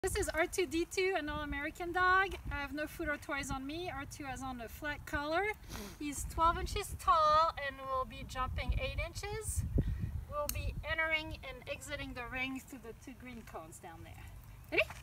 This is R2-D2, an All-American dog. I have no food or toys on me. R2 has on a flat collar. He's 12 inches tall and will be jumping 8 inches. We'll be entering and exiting the ring through the 2 green cones down there. Ready?